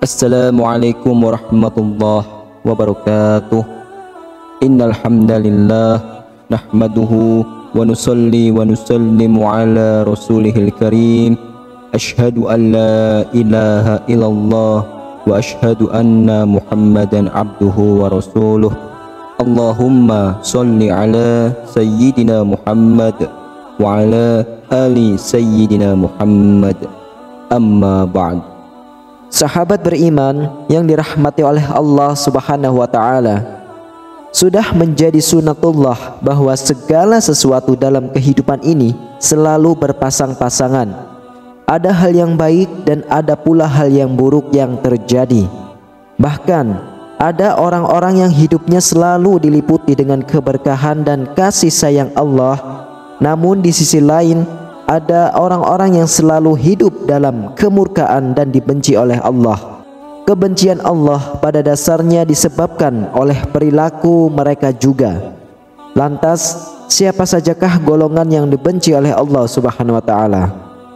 Assalamualaikum warahmatullahi wabarakatuh. Innal hamdalillah nahmaduhu wa nusalli wa nusallimu ala rasulihil karim. Ashhadu an la ilaha illallah wa ashhadu anna Muhammadan abduhu wa rasuluh. Allahumma salli ala sayyidina Muhammad wa ala ali sayyidina Muhammad. Amma ba'd. Sahabat beriman yang dirahmati oleh Allah Subhanahu wa taala, sudah menjadi sunatullah bahwa segala sesuatu dalam kehidupan ini selalu berpasang-pasangan. Ada hal yang baik dan ada pula hal yang buruk yang terjadi. Bahkan ada orang-orang yang hidupnya selalu diliputi dengan keberkahan dan kasih sayang Allah. Namun di sisi lain ada orang-orang yang selalu hidup dalam kemurkaan dan dibenci oleh Allah. Kebencian Allah pada dasarnya disebabkan oleh perilaku mereka juga. Lantas, siapa sajakah golongan yang dibenci oleh Allah Subhanahu wa taala?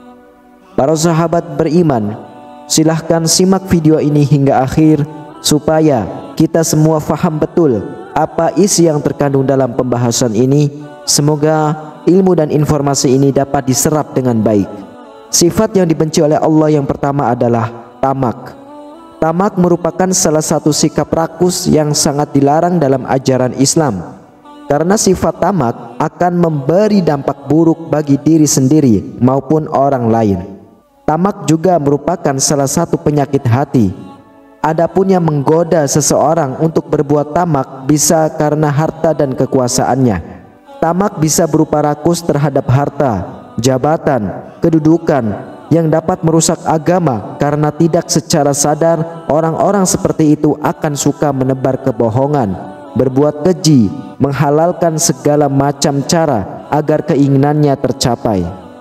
Para sahabat beriman, silahkan simak video ini hingga akhir supaya kita semua faham betul apa isi yang terkandung dalam pembahasan ini. Semoga ilmu dan informasi ini dapat diserap dengan baik. Sifat yang dibenci oleh Allah yang pertama adalah tamak. Tamak merupakan salah satu sikap rakus yang sangat dilarang dalam ajaran Islam. Karena sifat tamak akan memberi dampak buruk bagi diri sendiri maupun orang lain. Tamak juga merupakan salah satu penyakit hati. Adapun yang menggoda seseorang untuk berbuat tamak bisa karena harta dan kekuasaannya. Tamak bisa berupa rakus terhadap harta, jabatan, kedudukan yang dapat merusak agama karena tidak secara sadar orang-orang seperti itu akan suka menebar kebohongan, berbuat keji, menghalalkan segala macam cara agar keinginannya tercapai.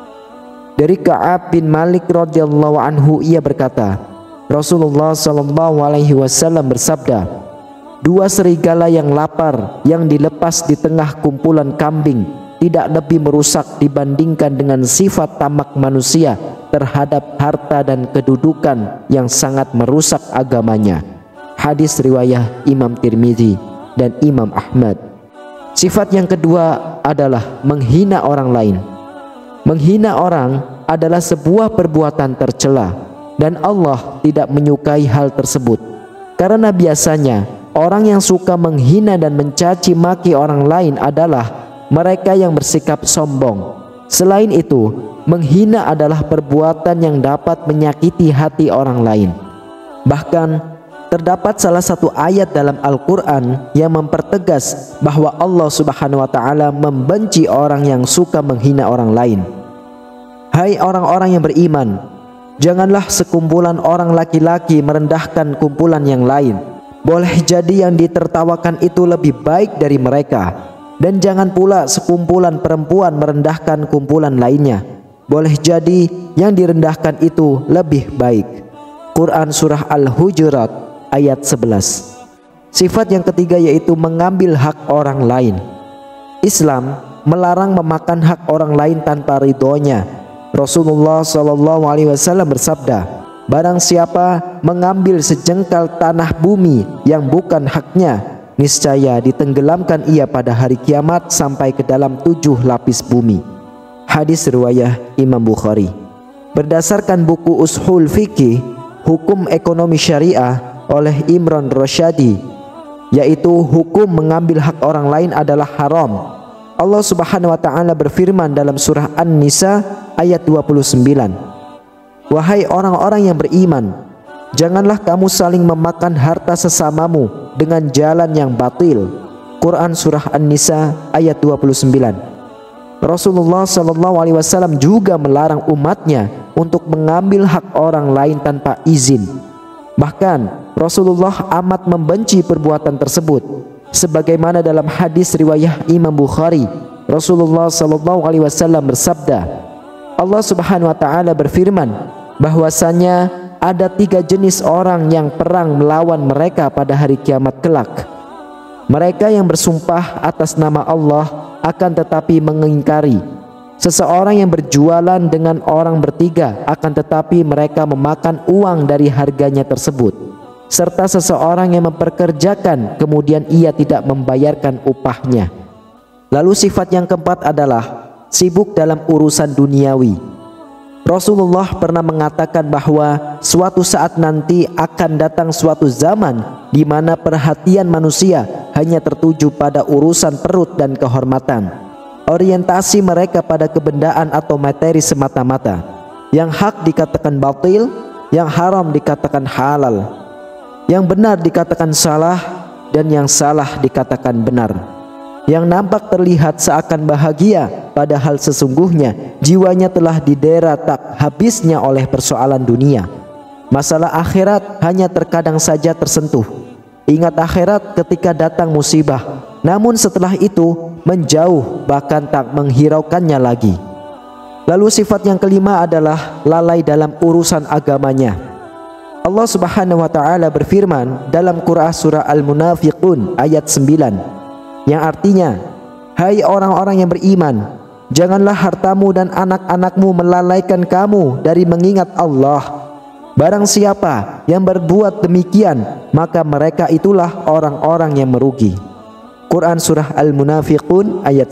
Dari Ka'ab bin Malik radhiyallahu anhu ia berkata, Rasulullah sallallahu alaihi wasallam bersabda, dua serigala yang lapar yang dilepas di tengah kumpulan kambing tidak lebih merusak dibandingkan dengan sifat tamak manusia terhadap harta dan kedudukan yang sangat merusak agamanya. Hadis riwayat Imam Tirmizi dan Imam Ahmad. Sifat yang kedua adalah menghina orang lain. Menghina orang adalah sebuah perbuatan tercela dan Allah tidak menyukai hal tersebut. Karena biasanya orang yang suka menghina dan mencaci maki orang lain adalah mereka yang bersikap sombong. Selain itu, menghina adalah perbuatan yang dapat menyakiti hati orang lain. Bahkan terdapat salah satu ayat dalam Al-Quran yang mempertegas bahwa Allah Subhanahu wa taala membenci orang yang suka menghina orang lain. Hai orang-orang yang beriman, janganlah sekumpulan orang laki-laki merendahkan kumpulan yang lain. Boleh jadi yang ditertawakan itu lebih baik dari mereka. Dan jangan pula sekumpulan perempuan merendahkan kumpulan lainnya. Boleh jadi yang direndahkan itu lebih baik. Quran Surah Al-Hujurat ayat 11. Sifat yang ketiga yaitu mengambil hak orang lain. Islam melarang memakan hak orang lain tanpa ridhonya. Rasulullah SAW bersabda, barang siapa mengambil sejengkal tanah bumi yang bukan haknya, niscaya ditenggelamkan ia pada hari kiamat sampai ke dalam 7 lapis bumi. Hadis riwayat Imam Bukhari. Berdasarkan buku Ushul Fiqih, Hukum Ekonomi Syariah oleh Imran Rasyadi, yaitu hukum mengambil hak orang lain adalah haram. Allah Subhanahu wa taala berfirman dalam surah An-Nisa ayat 29. Wahai orang-orang yang beriman, janganlah kamu saling memakan harta sesamamu dengan jalan yang batil. Quran surah An-Nisa ayat 29. Rasulullah SAW juga melarang umatnya untuk mengambil hak orang lain tanpa izin. Bahkan Rasulullah amat membenci perbuatan tersebut. Sebagaimana dalam hadis riwayat Imam Bukhari, Rasulullah SAW bersabda, Allah Subhanahu wa taala berfirman bahwasanya ada 3 jenis orang yang perang melawan mereka pada hari kiamat kelak. Mereka yang bersumpah atas nama Allah akan tetapi mengingkari. seseorang yang berjualan dengan orang bertiga, akan tetapi mereka memakan uang dari harganya tersebut, serta seseorang yang mempekerjakan kemudian ia tidak membayarkan upahnya. Lalu sifat yang keempat adalah sibuk dalam urusan duniawi. Rasulullah pernah mengatakan bahwa suatu saat nanti akan datang suatu zaman di mana perhatian manusia hanya tertuju pada urusan perut dan kehormatan. Orientasi mereka pada kebendaan atau materi semata-mata. Yang hak dikatakan batil, yang haram dikatakan halal, yang benar dikatakan salah, dan yang salah dikatakan benar. Yang nampak terlihat seakan bahagia, padahal sesungguhnya jiwanya telah didera tak habisnya oleh persoalan dunia. Masalah akhirat hanya terkadang saja tersentuh. Ingat akhirat ketika datang musibah, namun setelah itu menjauh, bahkan tak menghiraukannya lagi. Lalu sifat yang kelima adalah lalai dalam urusan agamanya. Allah Subhanahu wa taala berfirman dalam Quran surah Al-Munafiqun ayat 9, yang artinya, hai orang-orang yang beriman, janganlah hartamu dan anak-anakmu melalaikan kamu dari mengingat Allah. Barang siapa yang berbuat demikian, maka mereka itulah orang-orang yang merugi. Quran surah Al-Munafiqun ayat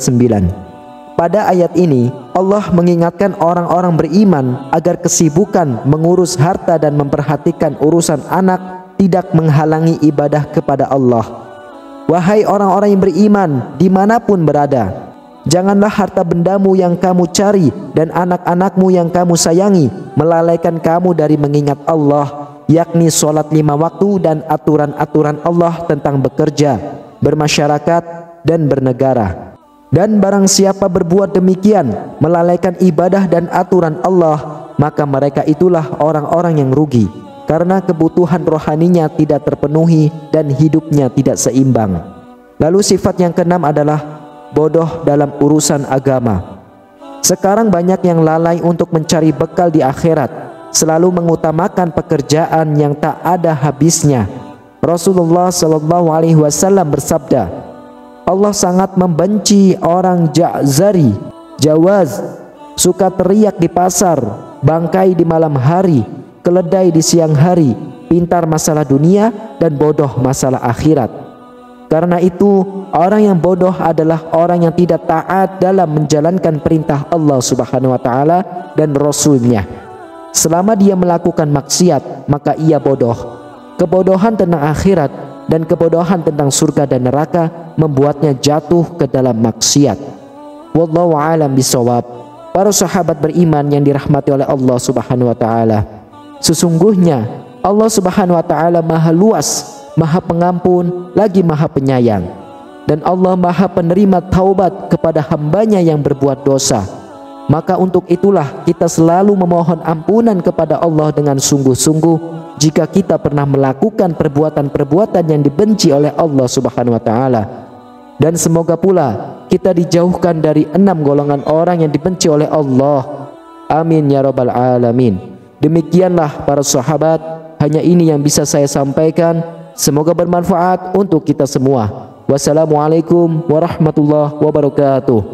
9. Pada ayat ini Allah mengingatkan orang-orang beriman agar kesibukan mengurus harta dan memperhatikan urusan anak tidak menghalangi ibadah kepada Allah. Wahai orang-orang yang beriman dimanapun berada, janganlah harta bendamu yang kamu cari dan anak-anakmu yang kamu sayangi melalaikan kamu dari mengingat Allah, yakni sholat 5 waktu dan aturan-aturan Allah tentang bekerja, bermasyarakat, dan bernegara. Dan barang siapa berbuat demikian, melalaikan ibadah dan aturan Allah, maka mereka itulah orang-orang yang rugi, karena kebutuhan rohaninya tidak terpenuhi dan hidupnya tidak seimbang. Lalu sifat yang keenam adalah bodoh dalam urusan agama. Sekarang banyak yang lalai untuk mencari bekal di akhirat, selalu mengutamakan pekerjaan yang tak ada habisnya. Rasulullah SAW bersabda, Allah sangat membenci orang ja'zari, jawaz, suka teriak di pasar, bangkai di malam hari, keledai di siang hari, pintar masalah dunia dan bodoh masalah akhirat. Karena itu orang yang bodoh adalah orang yang tidak taat dalam menjalankan perintah Allah Subhanahu wa taala dan Rasulnya. Selama dia melakukan maksiat, maka ia bodoh. Kebodohan tentang akhirat dan kebodohan tentang surga dan neraka membuatnya jatuh ke dalam maksiat. Wallahu a'lam bishawab. Para sahabat beriman yang dirahmati oleh Allah Subhanahu wa taala, sesungguhnya Allah Subhanahu wa taala Maha luas, Maha pengampun, lagi Maha penyayang. Dan Allah Maha penerima taubat kepada hambanya yang berbuat dosa. Maka untuk itulah kita selalu memohon ampunan kepada Allah dengan sungguh-sungguh jika kita pernah melakukan perbuatan-perbuatan yang dibenci oleh Allah Subhanahu wa taala. Dan semoga pula kita dijauhkan dari 6 golongan orang yang dibenci oleh Allah. Amin ya rabbal alamin. Demikianlah para sahabat, hanya ini yang bisa saya sampaikan. Semoga bermanfaat untuk kita semua. Wassalamualaikum warahmatullahi wabarakatuh.